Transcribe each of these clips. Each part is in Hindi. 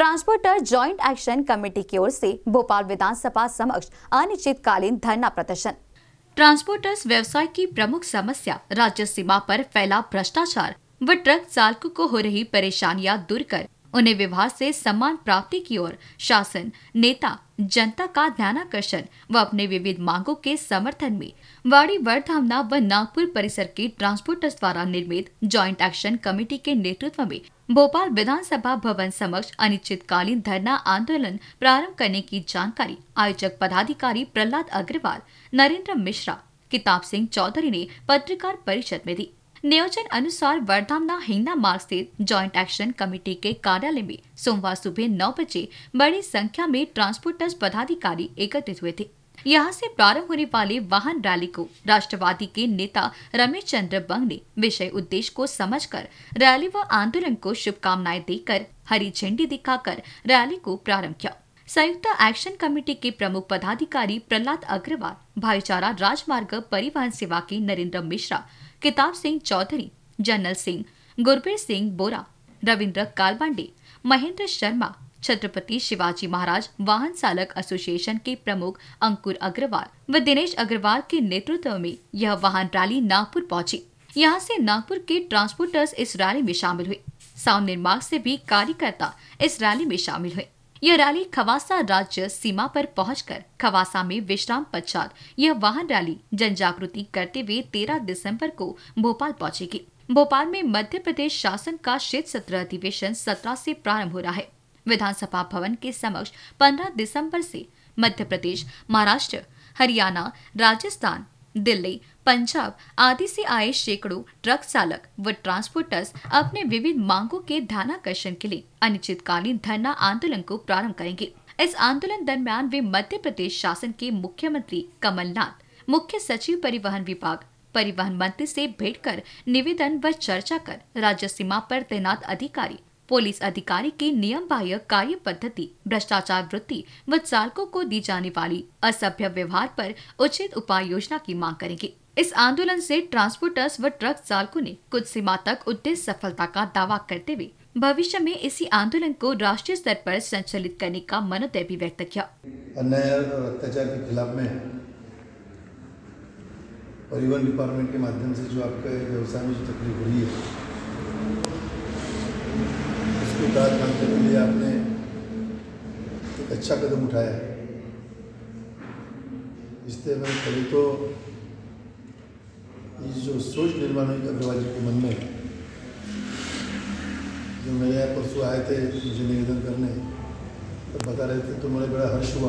ट्रांसपोर्टर जॉइंट एक्शन कमेटी की ओर से भोपाल विधानसभा समक्ष अनिश्चितकालीन धरना प्रदर्शन। ट्रांसपोर्टर्स व्यवसाय की प्रमुख समस्या राज्य सीमा पर फैला भ्रष्टाचार व ट्रक चालकों को हो रही परेशानियां दूर कर उन्हें विभाग से सम्मान प्राप्ति की ओर शासन, नेता, जनता का ध्यानाकर्षण व अपने विविध मांगों के समर्थन में वाड़ी वर्धामना व नागपुर परिसर के ट्रांसपोर्टर्स द्वारा निर्मित जॉइंट एक्शन कमेटी के नेतृत्व में भोपाल विधानसभा भवन समक्ष अनिश्चितकालीन धरना आंदोलन प्रारंभ करने की जानकारी आयोजक पदाधिकारी प्रहलाद अग्रवाल, नरेंद्र मिश्रा, किताब सिंह चौधरी ने पत्रकार परिषद में दी। नियोजन अनुसार वर्धामना हिंगना मार्ग स्थित जॉइंट एक्शन कमेटी के कार्यालय में सोमवार सुबह 9 बजे बड़ी संख्या में ट्रांसपोर्टर्स पदाधिकारी एकत्रित हुए थे। यहां से प्रारंभ होने वाले वाहन रैली को राष्ट्रवादी के नेता रमेश चंद्र बंग ने विषय उद्देश्य को समझकर रैली व आंदोलन को शुभकामनाएं देकर हरी झंडी दिखाकर रैली को प्रारंभ किया। संयुक्त एक्शन कमेटी के प्रमुख पदाधिकारी प्रहलाद अग्रवाल, भाईचारा राजमार्ग परिवहन सेवा के नरेंद्र मिश्रा, किताब सिंह चौधरी, जनरल सिंह, गुरबीर सिंह बोरा, रविंद्र कालबांडे, महेंद्र शर्मा, छत्रपति शिवाजी महाराज वाहन चालक एसोसिएशन के प्रमुख अंकुर अग्रवाल व दिनेश अग्रवाल के नेतृत्व में यह वाहन रैली नागपुर पहुंची। यहां से नागपुर के ट्रांसपोर्टर्स इस रैली में शामिल हुए। साउंड निर्माण से भी कार्यकर्ता इस रैली में शामिल हुए। यह रैली खवासा राज्य सीमा पर पहुंचकर खवासा में विश्राम पश्चात यह वाहन रैली जन जागृति करते हुए 13 दिसंबर को भोपाल पहुंचेगी। भोपाल में मध्य प्रदेश शासन का शीत सत्र अधिवेशन 17 से प्रारंभ हो रहा है। विधानसभा भवन के समक्ष 15 दिसंबर से मध्य प्रदेश, महाराष्ट्र, हरियाणा, राजस्थान, दिल्ली, पंजाब आदि से आए सैकड़ों ट्रक चालक व ट्रांसपोर्टर्स अपने विविध मांगों के ध्यानाकर्षण के लिए अनिश्चितकालीन धरना आंदोलन को प्रारंभ करेंगे। इस आंदोलन दरमियान वे मध्य प्रदेश शासन के मुख्यमंत्री कमलनाथ, मुख्य सचिव परिवहन विभाग, परिवहन मंत्री से भेंट कर निवेदन व चर्चा कर राज्य सीमा पर तैनात अधिकारी, पुलिस अधिकारी की नियम बाह्य कार्य पद्धति, भ्रष्टाचार वृत्ति व चालकों को दी जाने वाली असभ्य व्यवहार पर उचित उपाय योजना की मांग करेंगे। इस आंदोलन से ट्रांसपोर्टर्स व ट्रक चालकों ने कुछ सीमा तक उद्देश्य सफलता का दावा करते हुए भविष्य में इसी आंदोलन को राष्ट्रीय स्तर पर संचालित करने का मनोदय भी व्यक्त किया। अन्याय और अत्याचार के खिलाफ में परिवहन डिपार्टमेंट के माध्यम से जो आपके व्यवसाय में जो तकलीफ हो रही है उसको दाद मांगने के लिए आपने एक अच्छा कदम उठाया है। इसलिए मैं पहले तो ये जो सोच निर्माण हुई अग्रवाल जी के मन में, जो मेरे यहाँ परसों आए थे मुझे निवेदन करने, तो बता रहे थे तो मुझे बड़ा हर्ष हुआ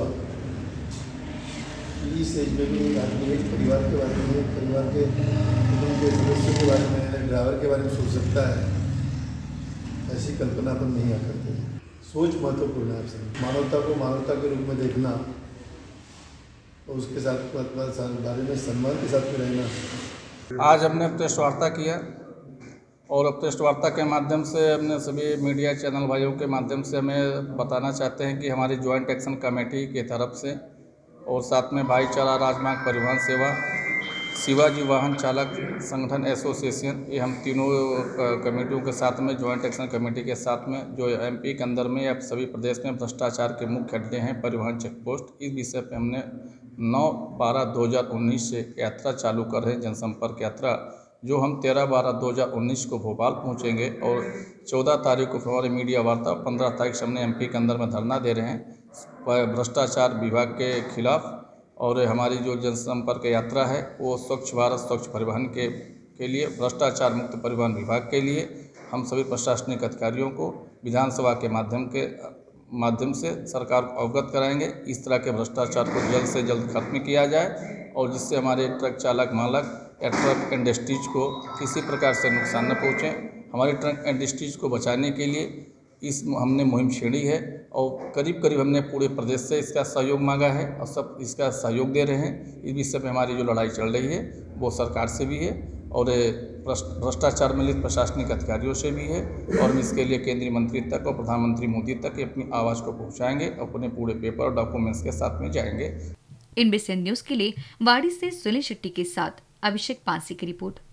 कि इस एज में भी एक आदमी एक परिवार के बारे में, एक परिवार के कुटुंब के सदस्यों के बारे में, ड्राइवर के बारे में सोच सकता है। ऐसी कल्पना अपन नहीं आ करते। सोच महत्वपूर्ण है। आपसे मानवता को मानवता के रूप में देखना और उसके साथ बारे में सम्मान के साथ में रहना। आज हमने प्रेस वार्ता किया और प्रेस वार्ता के माध्यम से हमने सभी मीडिया चैनल भाइयों के माध्यम से हमें बताना चाहते हैं कि हमारी जॉइंट एक्शन कमेटी की तरफ से और साथ में भाईचारा राजमार्ग परिवहन सेवा, शिवाजी वाहन चालक संगठन एसोसिएशन, ये हम तीनों कमेटियों के साथ में जॉइंट एक्शन कमेटी के साथ में जो एमपी के अंदर में या सभी प्रदेश में भ्रष्टाचार के मुख्य अड्डे हैं परिवहन चेक पोस्ट, इस विषय पे हमने 9/12/2019 से यात्रा चालू कर रहे हैं, जनसंपर्क यात्रा, जो हम 13/12/2019 को भोपाल पहुंचेंगे और 14 तारीख को हमारी मीडिया वार्ता, 15 तारीख से हमने एमपी के अंदर में धरना दे रहे हैं भ्रष्टाचार विभाग के खिलाफ। और हमारी जो जनसंपर्क यात्रा है वो स्वच्छ भारत स्वच्छ परिवहन के लिए, भ्रष्टाचार मुक्त परिवहन विभाग के लिए हम सभी प्रशासनिक अधिकारियों को विधानसभा के माध्यम से सरकार को अवगत कराएंगे। इस तरह के भ्रष्टाचार को जल्द से जल्द खत्म किया जाए और जिससे हमारे ट्रक चालक मालक या ट्रक इंडस्ट्रीज को किसी प्रकार से नुकसान न पहुँचे। हमारे ट्रक इंडस्ट्रीज को बचाने के लिए हमने मुहिम छेड़ी है और करीब हमने पूरे प्रदेश से इसका सहयोग मांगा है और सब इसका सहयोग दे रहे हैं। इस विषय में हमारी जो लड़ाई चल रही है वो सरकार से भी है और भ्रष्टाचार में लिप्त प्रशासनिक अधिकारियों से भी है और हम इसके लिए केंद्रीय मंत्री तक और प्रधानमंत्री मोदी तक अपनी आवाज़ को पहुँचाएँगे, अपने पूरे पेपर और डॉक्यूमेंट्स के साथ में जाएंगे। इनबीसीएन न्यूज़ के लिए वाड़ी से सुनील शेट्टी के साथ अभिषेक पांसी की रिपोर्ट।